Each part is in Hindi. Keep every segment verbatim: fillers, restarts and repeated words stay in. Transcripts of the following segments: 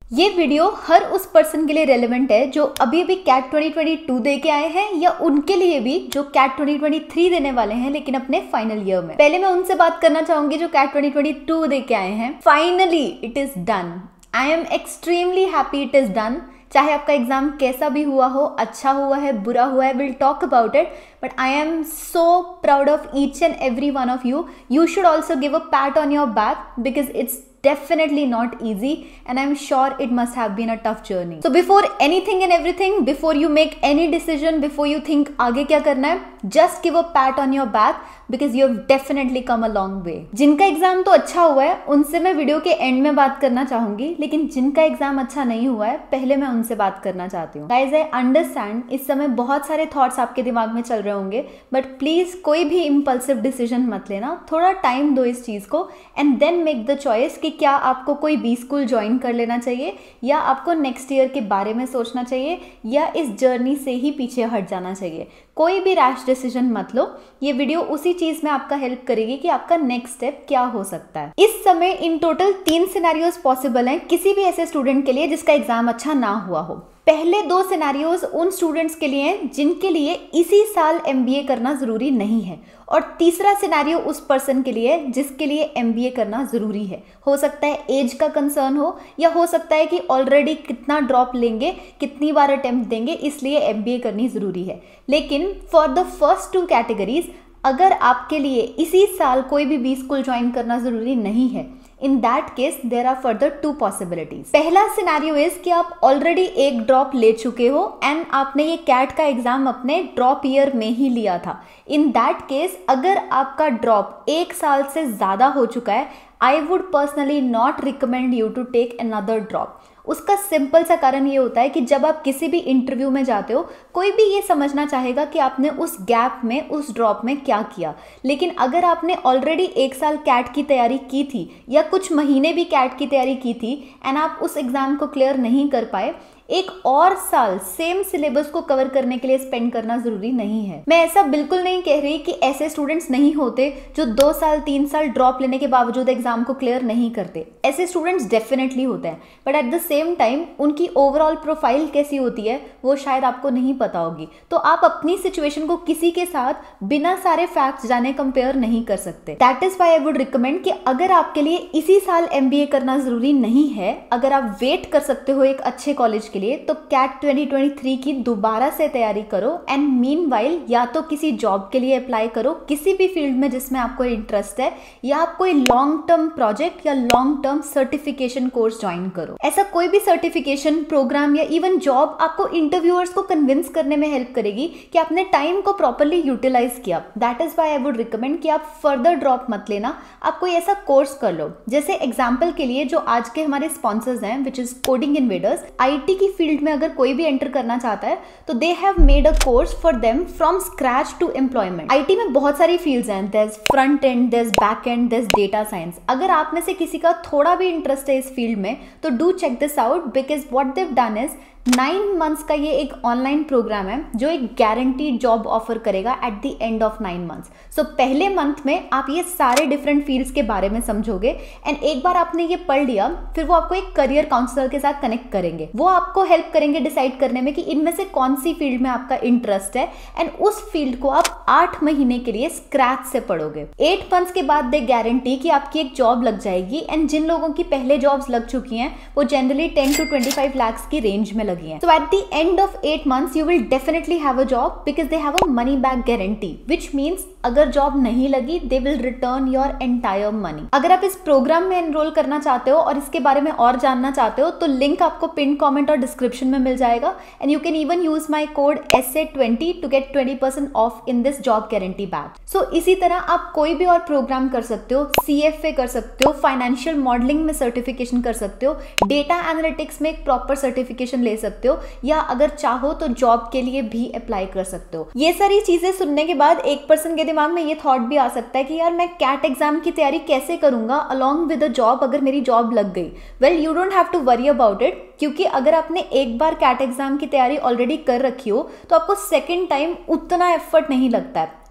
ये वीडियो हर उस पर्सन के लिए रेलेवेंट है जो अभी अभी कैट ट्वेंटी ट्वेंटी टू दे के आए हैं, या उनके लिए भी जो कैट ट्वेंटी ट्वेंटी थ्री देने वाले हैं लेकिन अपने फाइनल ईयर में। पहले मैं उनसे बात करना चाहूंगी जो कैट ट्वेंटी ट्वेंटी टू दे के आए हैं। Finally it is done. I am extremely happy it is done. चाहे आपका एग्जाम कैसा भी हुआ हो, अच्छा हुआ है, बुरा हुआ है, will talk about it, but I am so proud of each and every one of you. You should also give a pat on your back because it's definitely not easy and I'm sure it must have been a tough journey. So before anything and everything, before you make any decision, before you think आगे क्या करना है, just give a pat on your back because you have definitely come a long way. जिनका एग्जाम तो अच्छा हुआ है उनसे मैं वीडियो के एंड में बात करना चाहूंगी, लेकिन जिनका एग्जाम अच्छा नहीं हुआ है पहले मैं उनसे बात करना चाहती हूँ. Guys, I understand इस समय बहुत सारे थॉट्स आपके दिमाग में चल रहे होंगे, बट प्लीज कोई भी इम्पल्सिव डिसीजन मत लेना. थोड़ा टाइम दो इस चीज को and then make the choice कि क्या आपको कोई बी स्कूल ज्वाइन कर लेना चाहिए, या आपको नेक्स्ट ईयर के बारे में सोचना चाहिए, या इस जर्नी से ही पीछे हट जाना चाहिए. कोई भी रैश डिसीजन मत लो. ये वीडियो उसी चीज में आपका हेल्प करेगी कि आपका नेक्स्ट स्टेप क्या हो सकता है. इस समय इन टोटल तीन सिनेरियोज पॉसिबल हैं किसी भी ऐसे स्टूडेंट के लिए जिसका एग्जाम अच्छा ना हुआ हो. पहले दो सिनेरियोज उन स्टूडेंट्स के लिए हैं जिनके लिए इसी साल एमबीए करना जरूरी नहीं है, और तीसरा सिनेरियो उस पर्सन के लिए जिसके लिए एमबीए करना जरूरी है. हो सकता है एज का कंसर्न हो, या हो सकता है कि ऑलरेडी कितना ड्रॉप लेंगे, कितनी बार अटेम्प्ट देंगे, इसलिए एमबीए करनी जरूरी है. लेकिन for the first two categories, अगर आपके लिए इसी साल कोई भी बी स्कूल ज्वाइन करना जरूरी नहीं है, in that case there are further two possibilities. पहला सिनेरियो इज कि आप ऑलरेडी एक ड्रॉप ले चुके हो एंड आपने ये कैट का एग्जाम अपने ड्रॉप ईयर में ही लिया था. इन दैट केस अगर आपका ड्रॉप एक साल से ज्यादा हो चुका है, I would personally not recommend you to take another drop. उसका सिंपल सा कारण ये होता है कि जब आप किसी भी इंटरव्यू में जाते हो, कोई भी ये समझना चाहेगा कि आपने उस गैप में, उस ड्रॉप में क्या किया. लेकिन अगर आपने ऑलरेडी एक साल कैट की तैयारी की थी, या कुछ महीने भी कैट की तैयारी की थी, एंड आप उस एग्जाम को क्लियर नहीं कर पाए, एक और साल सेम सिलेबस को कवर करने के लिए स्पेंड करना जरूरी नहीं है. मैं ऐसा बिल्कुल नहीं कह रही कि ऐसे स्टूडेंट्स नहीं होते जो दो साल तीन साल ड्रॉप लेने के बावजूद एग्जाम को क्लियर नहीं करते. ऐसे स्टूडेंट्स डेफिनेटली होते हैं, but at the same time उनकी ओवरऑल प्रोफाइल कैसी होती है वो शायद आपको नहीं पता होगी. तो आप अपनी सिचुएशन को किसी के साथ बिना सारे फैक्ट्स जाने कंपेयर नहीं कर सकते. That is why I would recommend कि अगर आपके लिए इसी साल एमबीए करना जरूरी नहीं है, अगर आप वेट कर सकते हो एक अच्छे कॉलेज लिए, तो कैट ट्वेंटी ट्वेंटी थ्री की दोबारा से तैयारी करो. एंड मीनवाइल या तो किसी जॉब के लिए अप्लाई करो, किसी भी फील्ड में जिसमें आपको इंटरेस्ट है, या आप कोई लॉन्ग टर्म प्रोजेक्ट या long term certification course join करो. ऐसा कोई भी सर्टिफिकेशन प्रोग्राम या इवन जॉब आपको इंटरव्यूअर्स को कन्विंस करने में हेल्प करेगी कि आपने टाइम को प्रॉपरली यूटिलाइज किया. That is why I would recommend कि आप फर्दर ड्रॉप मत लेना, आप कोई ऐसा कोर्स कर लो. जैसे एग्जाम्पल के लिए जो आज के हमारे स्पॉन्सर्स हैं, which is Coding Invaders, IT की फील्ड में अगर कोई भी एंटर करना चाहता है तो they have made a course for them from scratch to employment. IT में बहुत सारी फील्ड्स हैं. There is front end, there is back end, there is data science. अगर आप में से किसी का थोड़ा भी इंटरेस्ट है इस फील्ड में, तो do check this out, because what they've done is nine months का ये एक ऑनलाइन प्रोग्राम है जो एक गारंटीड जॉब ऑफर करेगा at the end of nine months. So पहले मंथ में आप ये सारे डिफरेंट फील्ड्स के बारे में समझोगे, एंड एक बार आपने ये पढ़ लिया, फिर वो आपको एक करियर काउंसलर के साथ कनेक्ट करेंगे. वो आपको हेल्प करेंगे डिसाइड करने में कि इनमें से कौन सी फील्ड में आपका इंटरेस्ट है, एंड उस फील्ड को आप आठ महीने के लिए स्क्रैच से पढ़ोगे. एट मंथ्स के बाद दे गारंटी कि आपकी एक जॉब लग जाएगी. एंड जिन लोगों की पहले जॉब्स लग चुकी हैं वो generally ten to twenty five lakh की रेंज में लगी हैं. So at the end of eight months you will definitely have a job because they have a money back guarantee, which means अगर जॉब नहीं लगी they will return your entire money. अगर आप इस प्रोग्राम में एनरोल करना चाहते हो और इसके बारे में और जानना चाहते हो, तो लिंक आपको पिन कमेंट और डिस्क्रिप्शन में मिल जाएगा. And you can even use my code S A twenty two get twenty percent off in this job guarantee batch. So इसी तरह आप कोई भी और प्रोग्राम कर सकते हो, सी एफ ए कर सकते हो, फाइनेंशियल मॉडलिंग में सर्टिफिकेशन कर सकते हो, डेटा एनालिटिक्स में एक प्रॉपर सर्टिफिकेशन ले सकते हो, या अगर चाहो तो जॉब के लिए भी अप्लाई कर सकते हो. ये सारी चीजें सुनने के बाद एक पर्सन के दिमाग में ये थॉट भी आ सकता है कि यार मैं कैट एग्जाम की तैयारी कैसे करूंगा अलोंग विद अ जॉब अगर मेरी जॉब लग गई. Well, you don't have to worry about it, क्योंकि अगर आपने एक बार कैट एग्जाम की तैयारी ऑलरेडी कर रखी हो तो आपको सेकेंड टाइम उतना एफर्ट नहीं लगता है.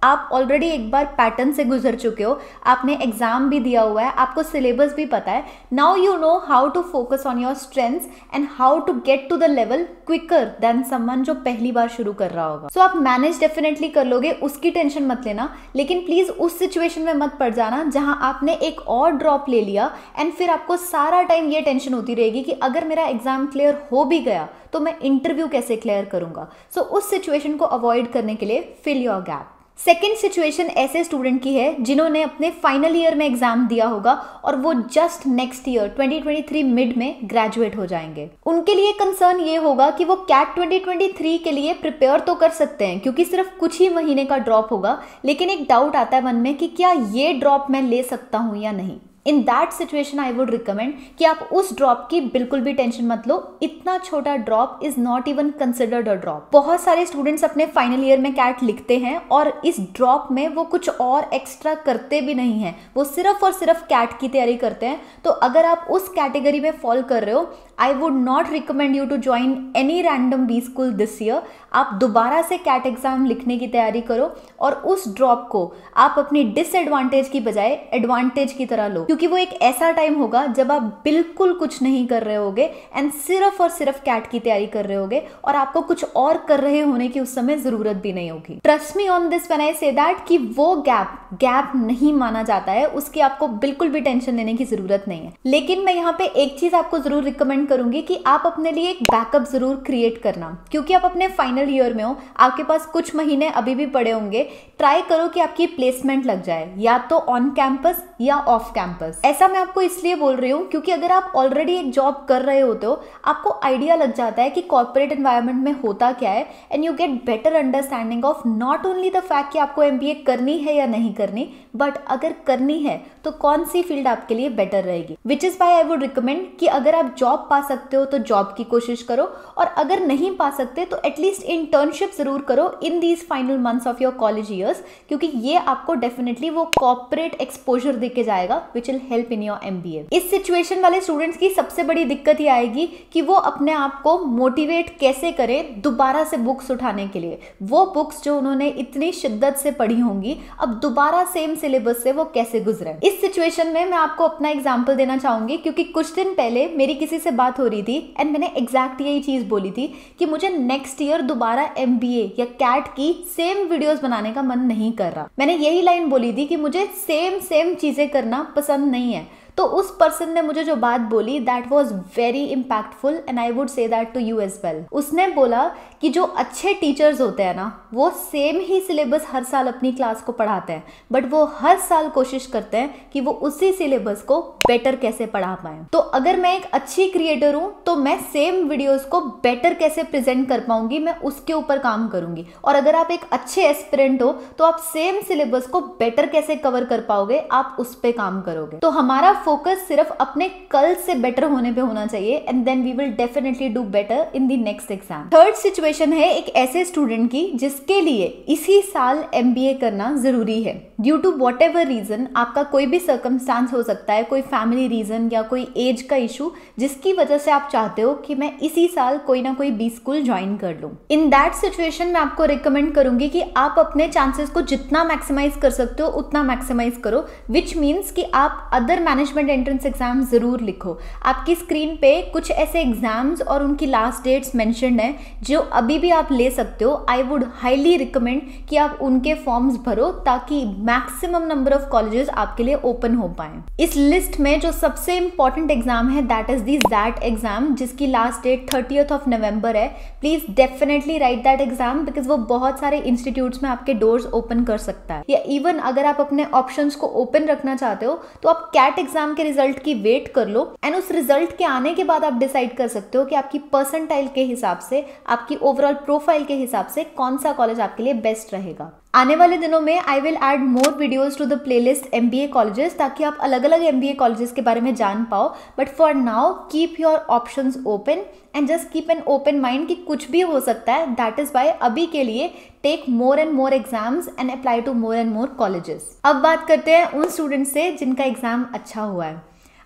आप ऑलरेडी एक बार पैटर्न से गुजर चुके हो, आपने एग्जाम भी दिया हुआ है, आपको सिलेबस भी पता है. Now you know how to focus on your strengths and how to get to the level quicker than someone जो पहली बार शुरू कर रहा होगा. सो so, आप मैनेज डेफिनेटली कर लोगे, उसकी टेंशन मत लेना. लेकिन प्लीज उस सिचुएशन में मत पड़ जाना जहां आपने एक और ड्रॉप ले लिया एंड फिर आपको सारा टाइम ये टेंशन होती रहेगी कि अगर मेरा एग्जाम क्लियर हो भी गया तो मैं इंटरव्यू कैसे क्लियर करूंगा. सो so, उस सिचुएशन को अवॉइड करने के लिए fill your gap. Second situation ऐसे स्टूडेंट की है जिन्होंने अपने फाइनल ईयर में एग्जाम दिया होगा और वो just next year twenty twenty three mid में ग्रेजुएट हो जाएंगे. उनके लिए कंसर्न ये होगा कि वो कैट ट्वेंटी ट्वेंटी थ्री के लिए प्रिपेयर तो कर सकते हैं क्योंकि सिर्फ कुछ ही महीने का ड्रॉप होगा, लेकिन एक डाउट आता है मन में कि क्या ये ड्रॉप मैं ले सकता हूं या नहीं. In that situation I would recommend कि आप उस ड्रॉप की बिल्कुल भी टेंशन मत लो. इतना छोटा drop is not even considered a drop. बहुत सारे स्टूडेंट्स अपने फाइनल ईयर में कैट लिखते हैं और इस ड्रॉप में वो कुछ और एक्स्ट्रा करते भी नहीं हैं, वो सिर्फ और सिर्फ कैट की तैयारी करते हैं. तो अगर आप उस कैटेगरी में फॉल कर रहे हो, I would not recommend you to join any random B school this year. आप दोबारा से कैट एग्जाम लिखने की तैयारी करो और उस ड्रॉप को आप अपनी डिसएडवांटेज की बजाय एडवांटेज की तरह लो, क्योंकि वो एक ऐसा टाइम होगा जब आप बिल्कुल कुछ नहीं कर रहे होगे एंड सिर्फ और सिर्फ कैट की तैयारी कर रहे होगे और आपको कुछ और कर रहे होने की उस समय जरूरत भी नहीं होगी. Trust me on this when I say that कि वो गैप गैप नहीं माना जाता है, उसकी आपको बिल्कुल भी टेंशन लेने की जरूरत नहीं है. लेकिन मैं यहाँ पे एक चीज आपको जरूर रिकमेंड करूंगी कि आप अपने लिए एक बैकअप जरूर क्रिएट करना, क्योंकि आप अपने फाइनल ईयर में हो, आपके पास कुछ महीने अभी भी पड़े होंगे. ट्राई करो कि आपकी प्लेसमेंट लग जाए, या तो ऑन कैंपस या ऑफ कैंपस. ऐसा मैं आपको इसलिए बोल रही हूँ क्योंकि अगर आप ऑलरेडी एक जॉब कर रहे होते हो, आपको आइडिया लग जाता है कि कॉर्पोरेट एनवायरनमेंट में होता क्या है and you get better understanding of not only the fact कि आपको एमबीए करनी है या नहीं करनी, बट अगर करनी है तो कौन सी फील्ड आपके लिए बेटर रहेगी. Which is why I would recommend कि अगर आप जॉब पा सकते हो तो जॉब की कोशिश करो, और अगर नहीं पा सकते तो एटलीस्ट इंटर्नशिप जरूर करो in these final months of your college years, क्योंकि ये आपको डेफिनेटली वो कॉर्पोरेट एक्सपोजर देके जाएगा which will help in your MBA. इस सिचुएशन वाले स्टूडेंट्स की सबसे बड़ी दिक्कत ये आएगी कि वो अपने आप को मोटिवेट कैसे करें दोबारा से बुक्स उठाने के लिए. वो बुक्स जो उन्होंने इतनी शिद्दत से पढ़ी होंगी, अब दोबारा सेम सिलेबस से वो कैसे गुजरे. इस सिचुएशन में मैं आपको अपना एग्जांपल देना चाहूंगी, क्योंकि कुछ दिन पहले मेरी किसी से बात हो रही थी एंड मैंने एग्जैक्ट यही चीज बोली थी कि मुझे नेक्स्ट ईयर दोबारा एमबीए या कैट की सेम वीडियोस बनाने का मन नहीं कर रहा. मैंने यही लाइन बोली थी कि मुझे सेम सेम चीजें करना पसंद नहीं है. तो उस पर्सन ने मुझे जो बात बोली that was very impactful and I would say that to you as well. उसने बोला कि जो अच्छे टीचर्स होते हैं ना, वो सेम ही सिलेबस हर साल अपनी क्लास को पढ़ाते हैं, बट वो हर साल कोशिश करते हैं कि वो उसी सिलेबस को बेटर कैसे पढ़ा पाए. तो अगर मैं एक अच्छी क्रिएटर हूं तो मैं सेम वीडियोस को बेटर कैसे प्रेजेंट कर पाऊंगी, मैं उसके ऊपर काम करूंगी. और अगर आप एक अच्छे एस्पिरेंट हो तो आप सेम सिलेबस को बेटर कैसे कवर कर पाओगे, आप उस पर काम करोगे. तो हमारा फोकस सिर्फ अपने कल से बेटर होने पे होना चाहिए and then we will definitely do better in the next exam. Third situation है एक ऐसे स्टूडेंट की जिसके लिए इसी साल एमबीए करना जरूरी है. Due to whatever reason, आपका कोई भी सर्कमस्टांस हो सकता है, कोई फैमिली रीजन या कोई एज का इशू, जिसकी वजह से आप चाहते हो कि मैं इसी साल कोई ना कोई बी स्कूल ज्वाइन कर लूं. इन दैट सिचुएशन मैं आपको रिकमेंड करूंगी कि आप अपने चांसेस को जितना मैक्सिमाइज कर सकते हो उतना मैक्सिमाइज करो, विच मीन्स कि आप अदर मैनेजमेंट एंट्रेंस एग्जाम जरूर लिखो. आपकी स्क्रीन पे कुछ ऐसे एग्जाम्स और उनकी लास्ट डेट्स मेंशन्ड है जो अभी भी आप ले सकते हो. आई वुड हाईली रिकमेंड कि आप उनके फॉर्म्स भरो ताकि मैक्सिमम नंबर ऑफ कॉलेजेस आपके लिए ओपन हो पाए. इस लिस्ट में जो सबसे इंपॉर्टेंट एग्जाम है that is the XAT exam, जिसकी last date thirtieth of November है. Please definitely write that exam because वो बहुत सारे इंस्टीट्यूट्स में आपके डोर्स ओपन कर सकता है. या इवन अगर आप अपने ऑप्शंस को ओपन रखना चाहते हो तो आप कैट एग्जाम के रिजल्ट की वेट कर लो एंड उस रिजल्ट के आने के बाद आप डिसाइड कर सकते हो कि आपकी परसेंटाइल के हिसाब से, आपकी ओवरऑल प्रोफाइल के हिसाब से कौन सा कॉलेज आपके लिए बेस्ट रहेगा. आने वाले दिनों में I will add more videos to the playlist MBA colleges ताकि आप अलग अलग एमबीए कॉलेजेस के बारे में जान पाओ. But for now keep your options open and just keep an open mind कि कुछ भी हो सकता है. दैट इज वाई अभी के लिए take more and more exams and apply to more and more colleges. अब बात करते हैं उन स्टूडेंट्स से जिनका एग्जाम अच्छा हुआ है.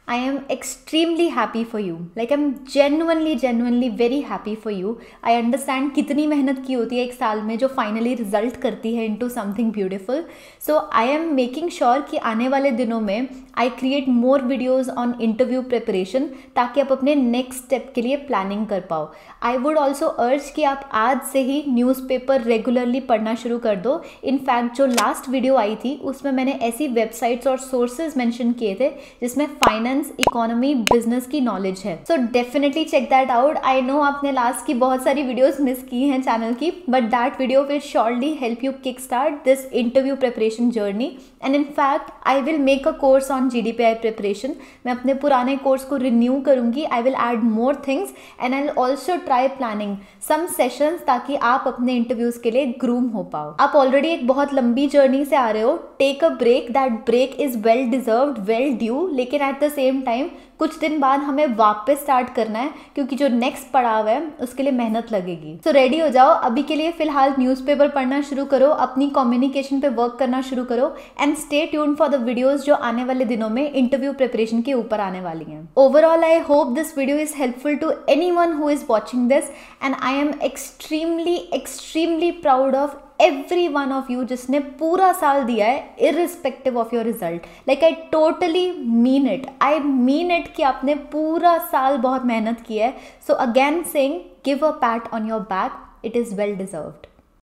I am extremely happy for you. Like I'm genuinely genuinely very happy for you. I understand कितनी मेहनत की होती है एक साल में जो फाइनली रिजल्ट करती है into something beautiful. So I am making sure कि आने वाले दिनों में I create more videos on interview preparation ताकि आप अपने next step के लिए प्लानिंग कर पाओ. I would also urge कि आप आज से ही न्यूज़पेपर रेगुलरली पढ़ना शुरू कर दो. इनफैक्ट जो लास्ट वीडियो आई थी उसमें मैंने ऐसी वेबसाइट्स और सोर्सेज मेंशन किए थे जिसमें फाइनेंस, इकोनॉमी, बिजनेस की नॉलेज है. So definitely check that out. I know आपने लास्ट की बहुत सारी वीडियोस मिस की हैं चैनल की, but that video will surely help you kick start this interview preparation journey. And in fact I will make a course on G D P I preparation. मैं अपने पुराने कोर्स को रिन्यू करूंगी. I will add more things and I will also try planning some sessions ताकि आप अपने इंटरव्यूज के लिए ग्रूम हो पाओ. आप ऑलरेडी एक बहुत लंबी जर्नी से आ रहे हो. Take a break. That break is well deserved, well due. लेकिन एट द सेम टाइम कुछ दिन बाद हमें वापस स्टार्ट करना है क्योंकि जो नेक्स्ट पड़ाव है उसके लिए मेहनत लगेगी. सो so रेडी हो जाओ. अभी के लिए फिलहाल न्यूज़पेपर पढ़ना शुरू करो, अपनी कम्युनिकेशन पे वर्क करना शुरू करो and stay tuned for the videos जो आने वाले दिनों में इंटरव्यू प्रिपरेशन के ऊपर आने वाली हैं. Overall I hope this video is helpful to anyone who is watching this and I am extremely extremely proud of every one of you जिसने पूरा साल दिया है irrespective of your result. Like I totally mean it. I mean it कि आपने पूरा साल बहुत मेहनत की है. So again saying give a pat on your back. It is well deserved.